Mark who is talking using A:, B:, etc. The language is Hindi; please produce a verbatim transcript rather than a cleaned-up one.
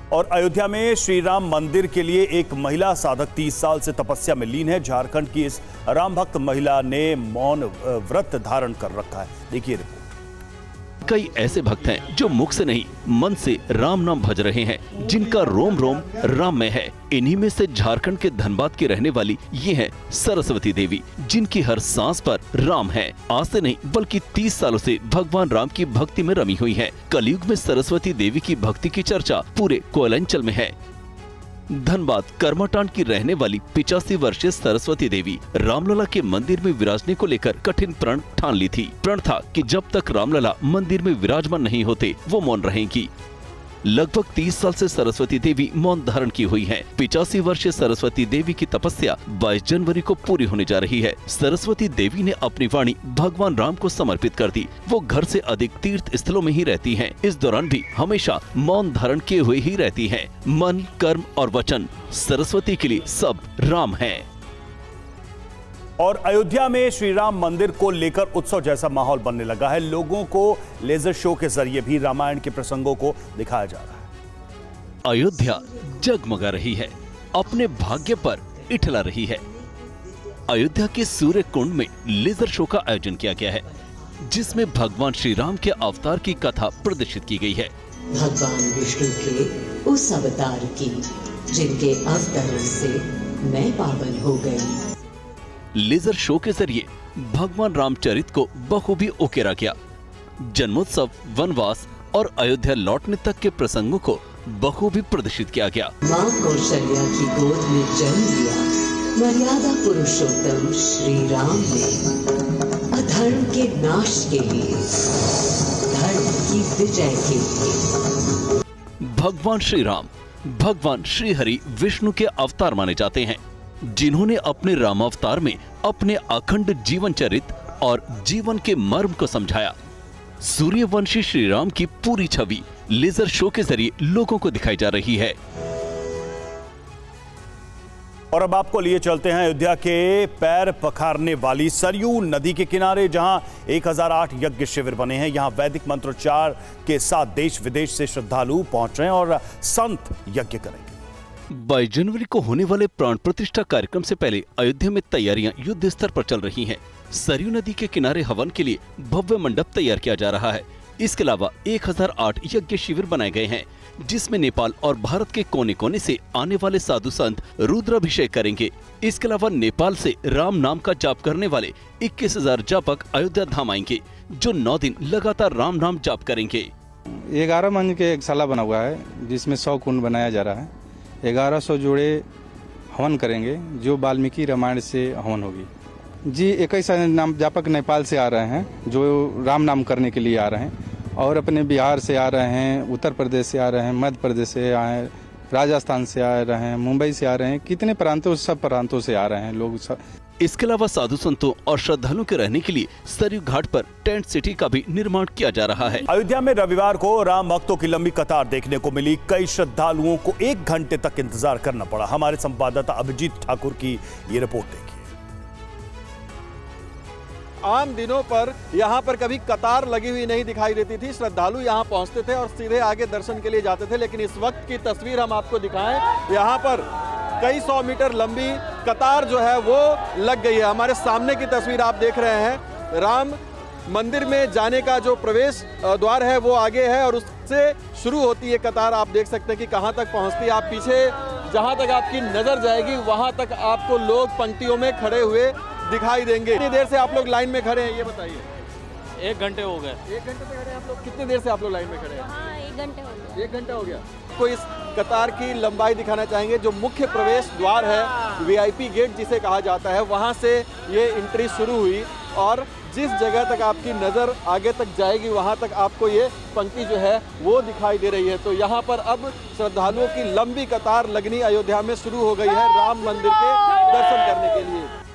A: और अयोध्या में श्री राम मंदिर के लिए एक महिला साधक तीस साल से तपस्या में लीन है। झारखंड की इस राम भक्त महिला ने मौन व्रत धारण कर रखा है। देखिए रिपोर्ट।
B: कई ऐसे भक्त हैं जो मुख से नहीं मन से राम नाम भज रहे हैं, जिनका रोम रोम राम में है। इन्हीं में से झारखंड के धनबाद की रहने वाली ये है सरस्वती देवी, जिनकी हर सांस पर राम है। आज से नहीं बल्कि तीस सालों से भगवान राम की भक्ति में रमी हुई है। कलयुग में सरस्वती देवी की भक्ति की चर्चा पूरे कोयलांचल में है। धनबाद कर्माटांड की रहने वाली पिचासी वर्षीय सरस्वती देवी रामलला के मंदिर में विराजने को लेकर कठिन प्रण ठान ली थी। प्रण था कि जब तक रामलला मंदिर में विराजमान नहीं होते वो मौन रहेंगी। लगभग तीस साल से सरस्वती देवी मौन धारण की हुई हैं। पिचासी वर्षीय सरस्वती देवी की तपस्या बाईस जनवरी को पूरी होने जा रही है। सरस्वती देवी ने अपनी वाणी भगवान राम को समर्पित कर दी। वो घर से अधिक तीर्थ स्थलों में ही रहती हैं। इस दौरान भी हमेशा मौन धारण किए हुए ही रहती हैं। मन, कर्म और वचन सरस्वती के लिए सब राम है।
A: और अयोध्या में श्री राम मंदिर को लेकर उत्सव जैसा माहौल बनने लगा है। लोगों को लेजर शो के जरिए भी रामायण के प्रसंगों को दिखाया जा रहा है।
B: अयोध्या जगमगा रही है, अपने भाग्य पर इठला रही है। अयोध्या के सूर्य कुंड में लेजर शो का आयोजन किया गया है, जिसमें भगवान श्री राम के अवतार की कथा प्रदर्शित की गई है।
C: भगवान विष्णु के उस अवतार की जिनके अवतरण से मैं पावन हो गई।
B: लेजर शो के जरिए भगवान रामचरित को बखूबी उकेरा गया। जन्मोत्सव, वनवास और अयोध्या लौटने तक के प्रसंगों को बखूबी प्रदर्शित किया गया।
C: माँ कौशल्या की गोद में जन्म लिया मर्यादा पुरुषोत्तम श्री राम ने अधर्म के नाश के लिए, धर्म की विजय के लिए।
B: भगवान श्री राम भगवान श्री हरि विष्णु के अवतार माने जाते हैं, जिन्होंने अपने रामावतार में अपने अखंड जीवन चरित और जीवन के मर्म को समझाया। सूर्यवंशी श्री राम की पूरी छवि लेजर शो के जरिए लोगों को दिखाई जा रही है।
A: और अब आपको लिए चलते हैं अयोध्या के पैर पखारने वाली सरयू नदी के किनारे, जहां एक हज़ार आठ यज्ञ शिविर बने हैं। यहां वैदिक मंत्रोच्चार के साथ देश विदेश से श्रद्धालु पहुंच रहे हैं और संत यज्ञ करेंगे।
B: बाईस जनवरी को होने वाले प्राण प्रतिष्ठा कार्यक्रम से पहले अयोध्या में तैयारियां युद्ध स्तर पर चल रही हैं। सरयू नदी के किनारे हवन के लिए भव्य मंडप तैयार किया जा रहा है। इसके अलावा एक हज़ार आठ यज्ञ शिविर बनाए गए हैं, जिसमें नेपाल और भारत के कोने कोने से आने वाले साधु संत रुद्राभिषेक करेंगे। इसके अलावा नेपाल से राम नाम का जाप करने वाले इक्कीस हजार जापक अयोध्या धाम आएंगे, जो नौ दिन लगातार राम नाम जाप करेंगे।
D: ग्यारह मंजिल के एक शाला बना हुआ है, जिसमें सौ कुंड बनाया जा रहा है। ग्यारह सौ जोड़े हवन करेंगे, जो वाल्मीकि रामायण से हवन होगी। जी इक्कीस नाम जापक नेपाल से आ रहे हैं, जो राम नाम करने के लिए आ रहे हैं, और अपने बिहार से आ रहे हैं, उत्तर प्रदेश से आ रहे हैं, मध्य प्रदेश से आए हैं, राजस्थान से आ रहे हैं, मुंबई से आ रहे हैं, कितने प्रांतों सब प्रांतों से आ रहे हैं लोग।
B: इसके अलावा साधु संतों और श्रद्धालुओं के रहने के लिए सरयू घाट पर टेंट सिटी का भी निर्माण किया जा रहा है।
A: अयोध्या में रविवार को राम भक्तों की लंबी कतार देखने को मिली। कई श्रद्धालुओं को एक घंटे तक इंतजार करना पड़ा। हमारे संवाददाता अभिजीत ठाकुर की ये रिपोर्ट देखिए।
E: आम दिनों पर यहाँ पर कभी कतार लगी हुई नहीं दिखाई देती थी। श्रद्धालु यहाँ पहुँचते थे और सीधे आगे दर्शन के लिए जाते थे, लेकिन इस वक्त की तस्वीर हम आपको दिखाएं। यहाँ पर कई सौ मीटर लंबी कतार जो है वो लग गई है। हमारे सामने की तस्वीर आप देख रहे हैं। राम मंदिर में जाने का जो प्रवेश द्वार है वो आगे है और उससे शुरू होती है कतार। आप देख सकते हैं कि कहाँ तक पहुँचती है। आप पीछे जहाँ तक आपकी नज़र जाएगी वहाँ तक आपको लोग पंक्तियों में खड़े हुए दिखाई देंगे। कितनी देर से आप लोग लाइन में खड़े हैं ये बताइए।
F: एक घंटे हो गए।
E: एक घंटे से खड़े हैं आप लोग। कितनी देर से आप लोग लाइन में खड़े हैं?
F: हाँ, एक घंटे हो गया।
E: एक घंटा हो गया। को इस कतार की लंबाई दिखाना चाहेंगे। जो मुख्य प्रवेश द्वार है, वीआईपी गेट जिसे कहा जाता है, वहां से ये एंट्री शुरू हुई और जिस जगह तक आपकी नज़र आगे तक जाएगी वहां तक आपको ये पंक्ति जो है वो दिखाई दे रही है। तो यहाँ पर अब श्रद्धालुओं की लंबी कतार लगनी अयोध्या में शुरू हो गई है राम मंदिर के दर्शन करने के लिए।